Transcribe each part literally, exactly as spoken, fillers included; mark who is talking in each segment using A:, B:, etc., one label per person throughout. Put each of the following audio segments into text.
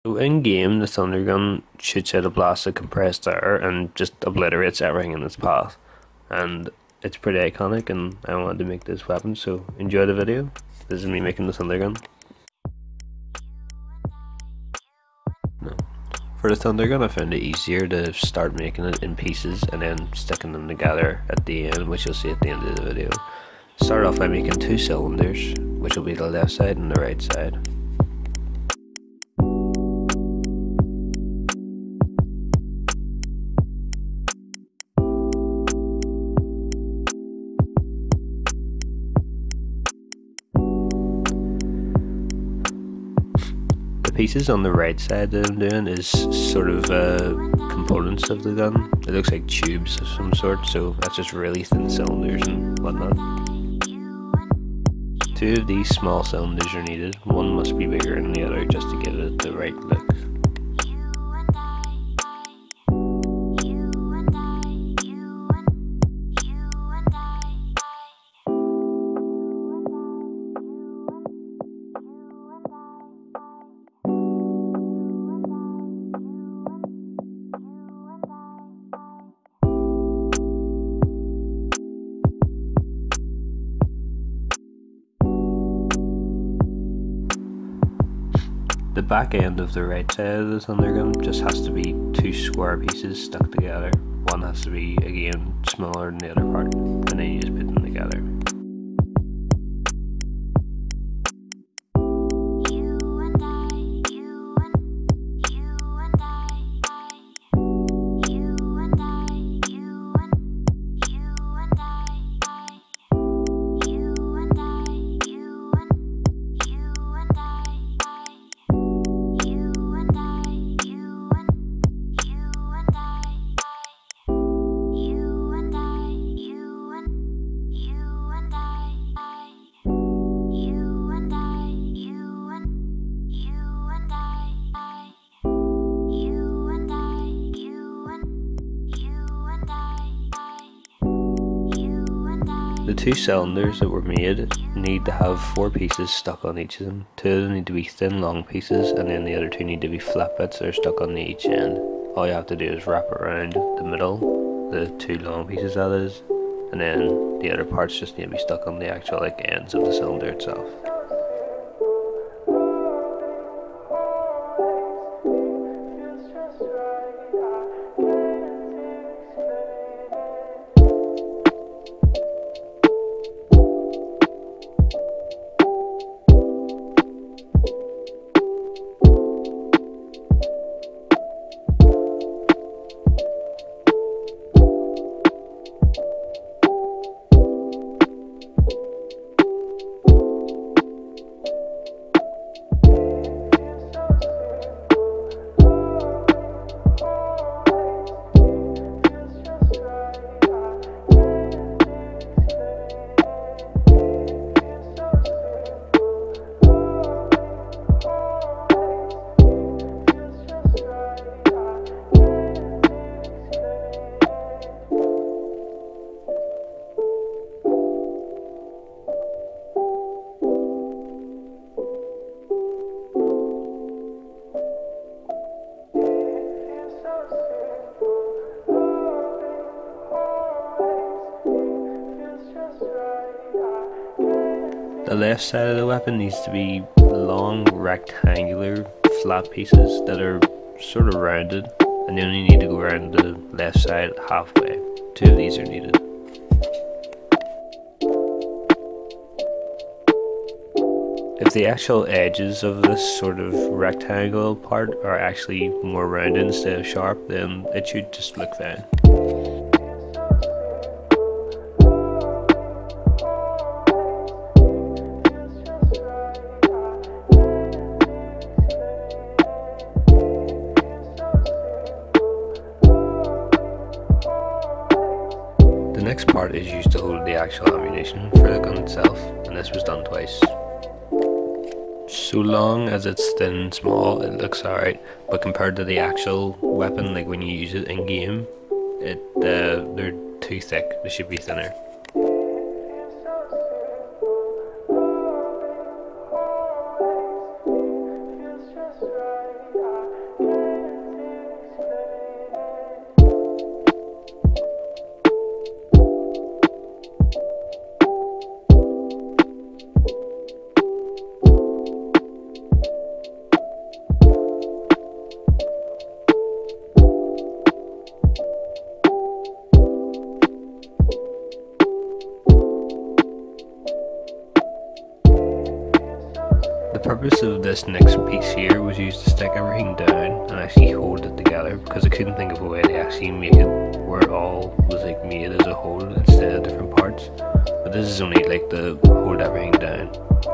A: So in game, the Thundergun shoots out a blast of compressed air and just obliterates everything in its path. And it's pretty iconic, and I wanted to make this weapon, so enjoy the video. This is me making the Thundergun. No. For the Thundergun, I found it easier to start making it in pieces and then sticking them together at the end, which you'll see at the end of the video. Start off by making two cylinders, which will be the left side and the right side. The pieces on the right side that I'm doing is sort of uh, components of the gun. It looks like tubes of some sort, so that's just really thin cylinders and whatnot. Two of these small cylinders are needed. One must be bigger than the other just to give it the right look. The back end of the right side of the Thundergun just has to be two square pieces stuck together. One has to be, again, smaller than the other part, and then you just put them together. The two cylinders that were made need to have four pieces stuck on each of them. Two of them need to be thin long pieces, and then the other two need to be flat bits that are stuck on each end. All you have to do is wrap it around the middle, the two long pieces that is, and then the other parts just need to be stuck on the actual like ends of the cylinder itself. The left side of the weapon needs to be long, rectangular, flat pieces that are sort of rounded, and you only need to go around the left side halfway. Two of these are needed. If the actual edges of this sort of rectangle part are actually more rounded instead of sharp, then it should just look fine. The next part is used to hold the actual ammunition for the gun itself, and this was done twice. So long as it's thin and small, it looks alright, but compared to the actual weapon, like when you use it in game, it uh, they're too thick. They should be thinner.
B: Feels just right.
A: this next piece here was used to stick everything down and actually hold it together, because I couldn't think of a way to actually make it where it all was like made as a whole instead of different parts. But this is only like to hold everything down.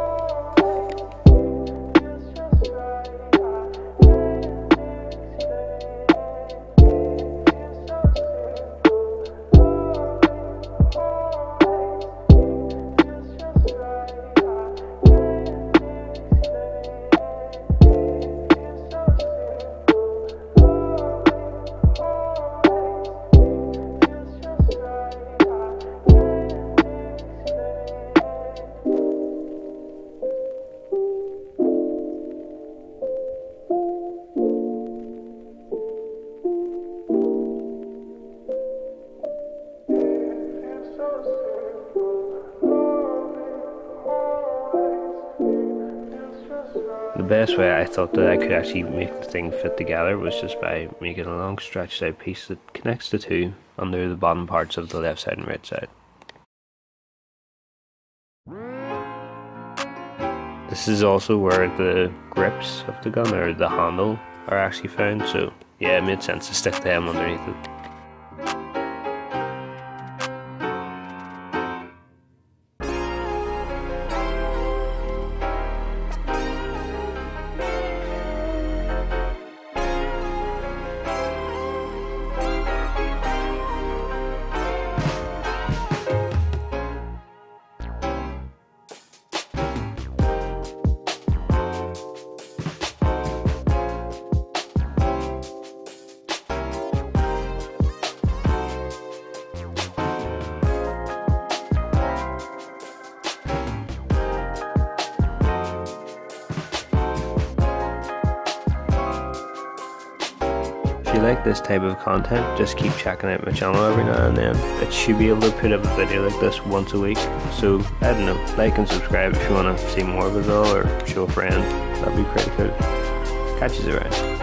A: The best way I thought that I could actually make the thing fit together was just by making a long stretched out piece that connects the two under the bottom parts of the left side and right side. This is also where the grips of the gun, or the handle, are actually found, so yeah, it made sense to stick them underneath it. If you like this type of content, just keep checking out my channel every now and then. It should be able to put up a video like this once a week, so I don't know, like and subscribe if you want to see more of it all, or show a friend. That'd be pretty cool. Catch you around.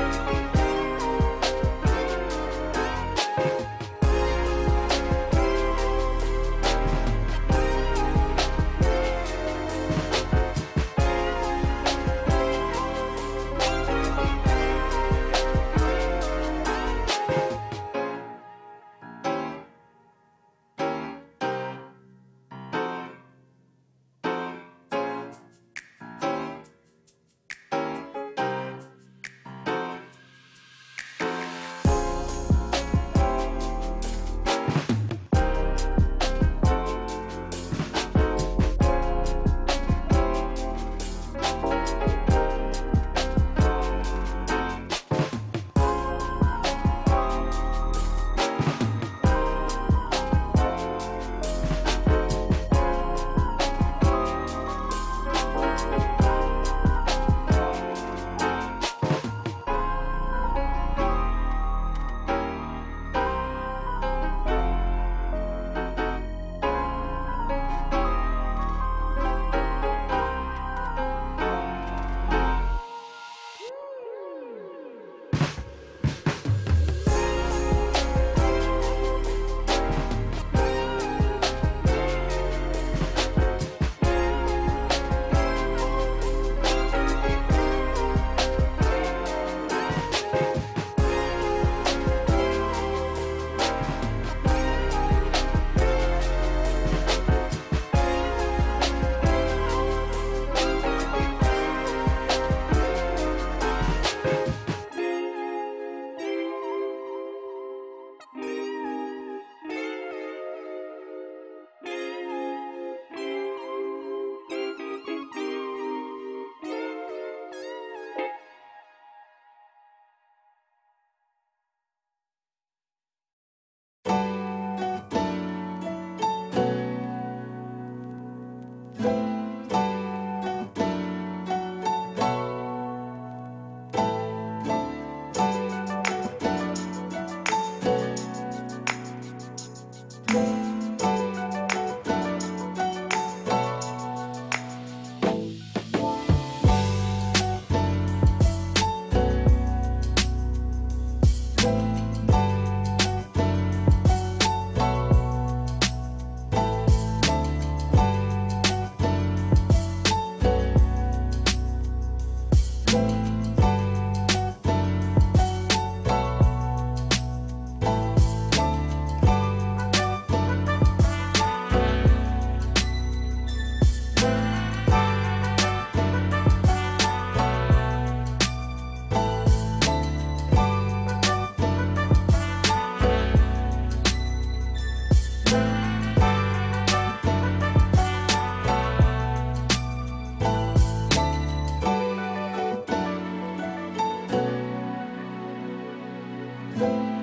B: Bye.